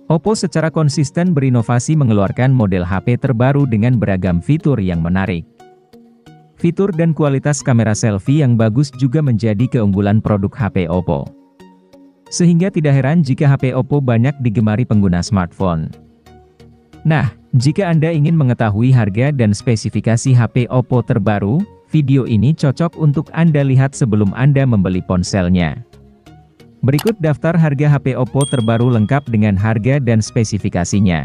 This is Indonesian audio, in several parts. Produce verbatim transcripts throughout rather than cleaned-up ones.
Oppo secara konsisten berinovasi mengeluarkan model H P terbaru dengan beragam fitur yang menarik. Fitur dan kualitas kamera selfie yang bagus juga menjadi keunggulan produk H P Oppo. Sehingga tidak heran jika H P Oppo banyak digemari pengguna smartphone. Nah, jika Anda ingin mengetahui harga dan spesifikasi H P Oppo terbaru, video ini cocok untuk Anda lihat sebelum Anda membeli ponselnya. Berikut daftar harga H P Oppo terbaru lengkap dengan harga dan spesifikasinya.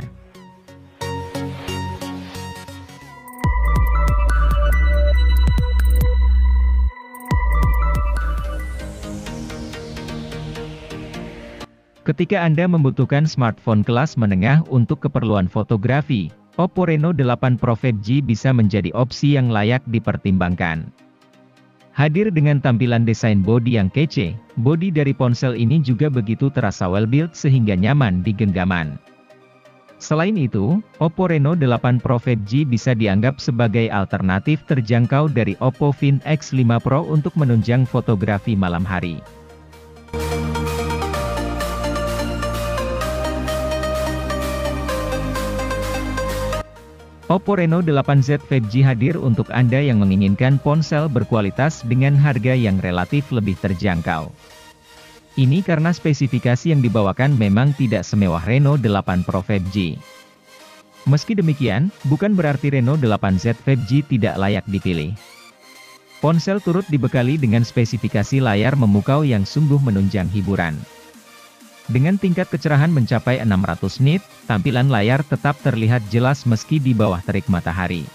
Ketika Anda membutuhkan smartphone kelas menengah untuk keperluan fotografi, Oppo Reno delapan Pro lima G bisa menjadi opsi yang layak dipertimbangkan. Hadir dengan tampilan desain bodi yang kece, bodi dari ponsel ini juga begitu terasa well-built sehingga nyaman di genggaman. Selain itu, Oppo Reno delapan Pro lima G bisa dianggap sebagai alternatif terjangkau dari Oppo Find X lima Pro untuk menunjang fotografi malam hari. Oppo Reno delapan Z lima G hadir untuk Anda yang menginginkan ponsel berkualitas dengan harga yang relatif lebih terjangkau. Ini karena spesifikasi yang dibawakan memang tidak semewah Reno delapan Pro lima G. Meski demikian, bukan berarti Reno delapan Z lima G tidak layak dipilih. Ponsel turut dibekali dengan spesifikasi layar memukau yang sungguh menunjang hiburan. Dengan tingkat kecerahan mencapai enam ratus nit, tampilan layar tetap terlihat jelas meski di bawah terik matahari.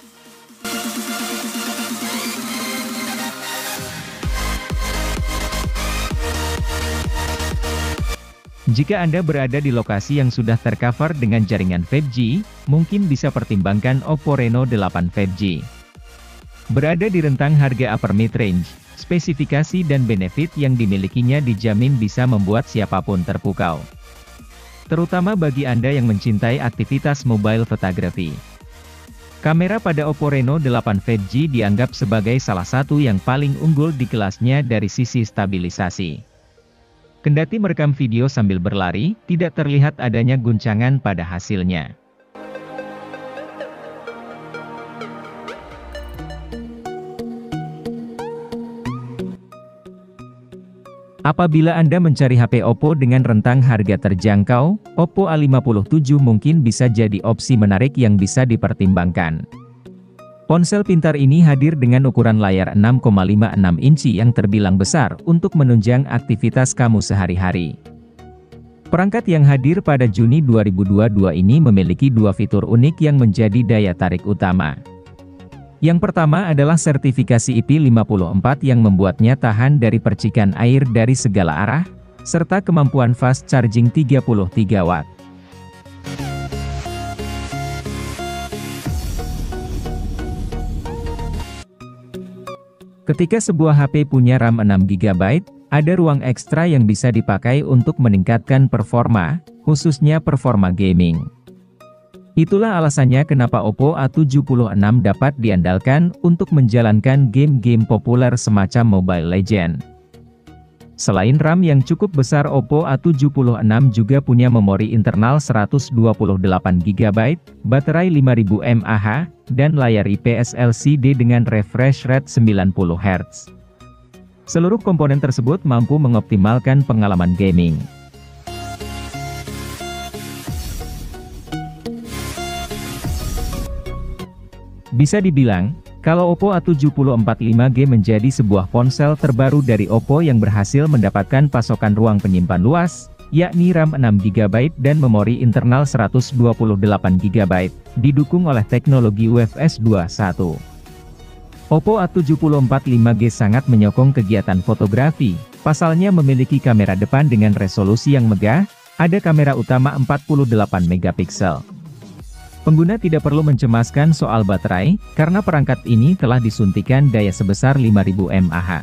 Jika Anda berada di lokasi yang sudah tercover dengan jaringan lima G, mungkin bisa pertimbangkan Oppo Reno delapan lima G. Berada di rentang harga upper mid-range, spesifikasi dan benefit yang dimilikinya dijamin bisa membuat siapapun terpukau. Terutama bagi Anda yang mencintai aktivitas mobile photography. Kamera pada Oppo Reno delapan lima G dianggap sebagai salah satu yang paling unggul di kelasnya dari sisi stabilisasi. Kendati merekam video sambil berlari, tidak terlihat adanya guncangan pada hasilnya. Apabila Anda mencari H P Oppo dengan rentang harga terjangkau, Oppo A lima tujuh mungkin bisa jadi opsi menarik yang bisa dipertimbangkan. Ponsel pintar ini hadir dengan ukuran layar enam koma lima enam inci yang terbilang besar untuk menunjang aktivitas kamu sehari-hari. Perangkat yang hadir pada Juni dua ribu dua puluh dua ini memiliki dua fitur unik yang menjadi daya tarik utama. Yang pertama adalah sertifikasi I P lima puluh empat yang membuatnya tahan dari percikan air dari segala arah, serta kemampuan fast charging tiga puluh tiga watt. Ketika sebuah H P punya RAM enam giga byte, ada ruang ekstra yang bisa dipakai untuk meningkatkan performa, khususnya performa gaming. Itulah alasannya kenapa Oppo A tujuh enam dapat diandalkan untuk menjalankan game-game populer semacam Mobile Legends. Selain RAM yang cukup besar, Oppo A tujuh enam juga punya memori internal seratus dua puluh delapan giga byte, baterai lima ribu mAh, dan layar I P S L C D dengan refresh rate sembilan puluh hertz. Seluruh komponen tersebut mampu mengoptimalkan pengalaman gaming. Bisa dibilang, kalau Oppo A tujuh empat lima G menjadi sebuah ponsel terbaru dari Oppo yang berhasil mendapatkan pasokan ruang penyimpan luas, yakni RAM enam giga byte dan memori internal seratus dua puluh delapan giga byte, didukung oleh teknologi U F S dua titik satu. Oppo A tujuh empat lima G sangat menyokong kegiatan fotografi, pasalnya memiliki kamera depan dengan resolusi yang megah, ada kamera utama empat puluh delapan megapiksel. Pengguna tidak perlu mencemaskan soal baterai, karena perangkat ini telah disuntikan daya sebesar lima ribu mAh.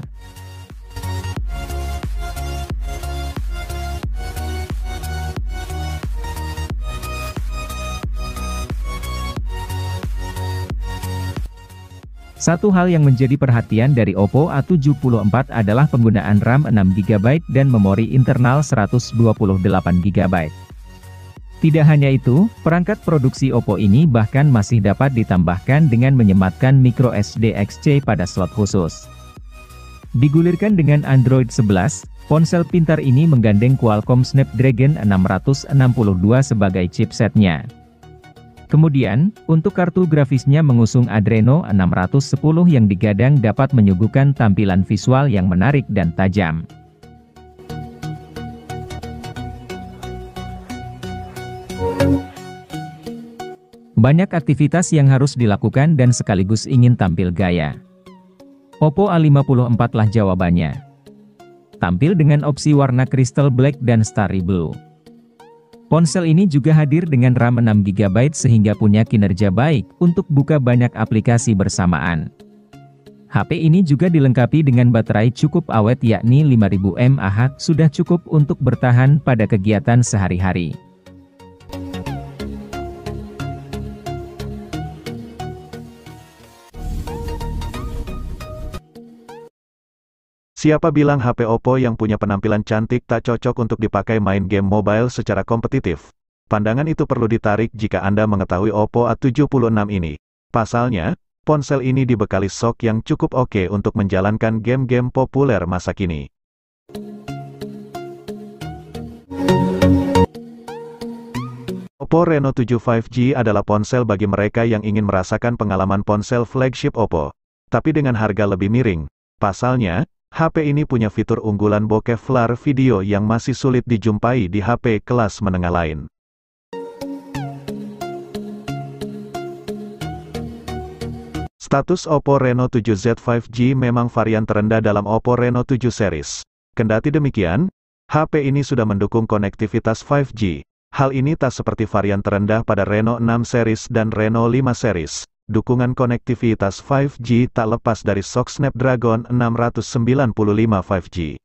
Satu hal yang menjadi perhatian dari Oppo A tujuh empat adalah penggunaan RAM enam giga byte dan memori internal seratus dua puluh delapan giga byte. Tidak hanya itu, perangkat produksi Oppo ini bahkan masih dapat ditambahkan dengan menyematkan micro S D X C pada slot khusus. Digulirkan dengan Android sebelas, ponsel pintar ini menggandeng Qualcomm Snapdragon enam ratus enam puluh dua sebagai chipsetnya. Kemudian, untuk kartu grafisnya mengusung Adreno enam ratus sepuluh yang digadang dapat menyuguhkan tampilan visual yang menarik dan tajam. Banyak aktivitas yang harus dilakukan dan sekaligus ingin tampil gaya. Oppo A lima puluh empat lah jawabannya. Tampil dengan opsi warna Crystal Black dan Starry Blue. Ponsel ini juga hadir dengan RAM enam giga byte sehingga punya kinerja baik untuk buka banyak aplikasi bersamaan. H P ini juga dilengkapi dengan baterai cukup awet yakni lima ribu mAh, sudah cukup untuk bertahan pada kegiatan sehari-hari. Siapa bilang H P Oppo yang punya penampilan cantik tak cocok untuk dipakai main game mobile secara kompetitif? Pandangan itu perlu ditarik jika Anda mengetahui Oppo A tujuh puluh enam ini. Pasalnya, ponsel ini dibekali S O C yang cukup oke untuk menjalankan game-game populer masa kini. Oppo Reno tujuh lima G adalah ponsel bagi mereka yang ingin merasakan pengalaman ponsel flagship Oppo, tapi dengan harga lebih miring. Pasalnya, H P ini punya fitur unggulan bokeh flar video yang masih sulit dijumpai di H P kelas menengah lain. Status Oppo Reno tujuh Z lima G memang varian terendah dalam Oppo Reno tujuh series. Kendati demikian, H P ini sudah mendukung konektivitas lima G. Hal ini tak seperti varian terendah pada Reno enam series dan Reno lima series. Dukungan konektivitas lima G tak lepas dari S O C Snapdragon enam ratus sembilan puluh lima lima G.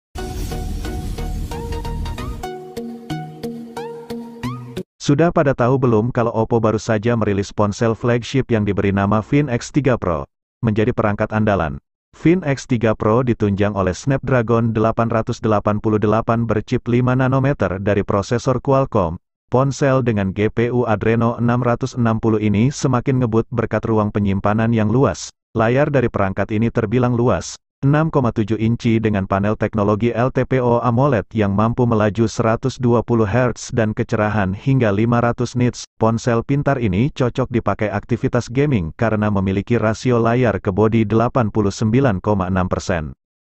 Sudah pada tahu belum kalau Oppo baru saja merilis ponsel flagship yang diberi nama Find X tiga Pro, menjadi perangkat andalan. Find X tiga Pro ditunjang oleh Snapdragon delapan ratus delapan puluh delapan berchip lima nanometer dari prosesor Qualcomm. Ponsel dengan G P U Adreno enam ratus enam puluh ini semakin ngebut berkat ruang penyimpanan yang luas. Layar dari perangkat ini terbilang luas, enam koma tujuh inci dengan panel teknologi L T P O AMOLED yang mampu melaju seratus dua puluh hertz dan kecerahan hingga lima ratus nits. Ponsel pintar ini cocok dipakai aktivitas gaming karena memiliki rasio layar ke bodi delapan puluh sembilan koma enam persen.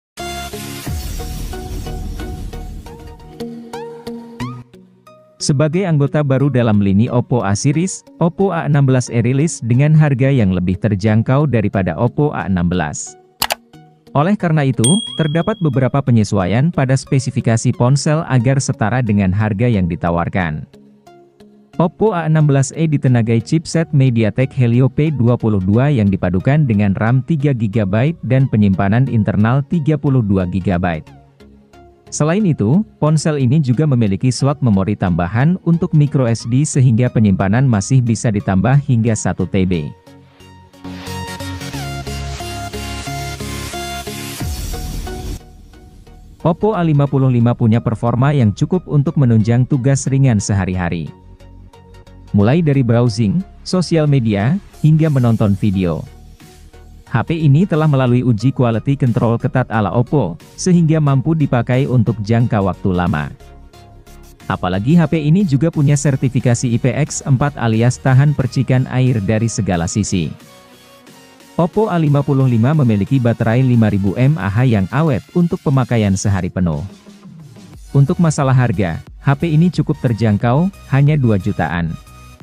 Sebagai anggota baru dalam lini Oppo A series, Oppo A enam belas e rilis dengan harga yang lebih terjangkau daripada Oppo A enam belas. Oleh karena itu, terdapat beberapa penyesuaian pada spesifikasi ponsel agar setara dengan harga yang ditawarkan. Oppo A enam belas e ditenagai chipset MediaTek Helio P dua puluh dua yang dipadukan dengan RAM tiga giga byte dan penyimpanan internal tiga puluh dua giga byte. Selain itu, ponsel ini juga memiliki slot memori tambahan untuk micro S D sehingga penyimpanan masih bisa ditambah hingga satu terabyte. Oppo A lima puluh lima punya performa yang cukup untuk menunjang tugas ringan sehari-hari. Mulai dari browsing, sosial media, hingga menonton video. H P ini telah melalui uji quality control ketat ala Oppo, sehingga mampu dipakai untuk jangka waktu lama. Apalagi H P ini juga punya sertifikasi I P X empat alias tahan percikan air dari segala sisi. Oppo A lima puluh lima memiliki baterai lima ribu mAh yang awet untuk pemakaian sehari penuh. Untuk masalah harga, H P ini cukup terjangkau, hanya dua jutaan.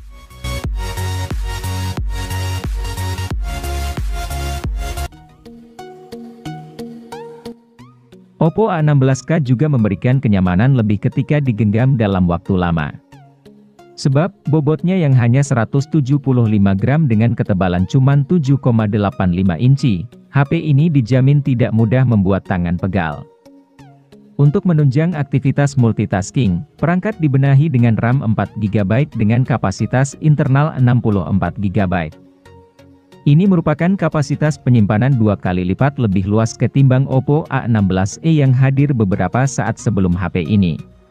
Oppo A enam belas K juga memberikan kenyamanan lebih ketika digenggam dalam waktu lama. Sebab, bobotnya yang hanya seratus tujuh puluh lima gram dengan ketebalan cuma tujuh koma delapan lima inci, H P ini dijamin tidak mudah membuat tangan pegal. Untuk menunjang aktivitas multitasking, perangkat dibenahi dengan RAM empat giga byte dengan kapasitas internal enam puluh empat giga byte. Ini merupakan kapasitas penyimpanan dua kali lipat lebih luas ketimbang Oppo A enam belas e yang hadir beberapa saat sebelum H P ini.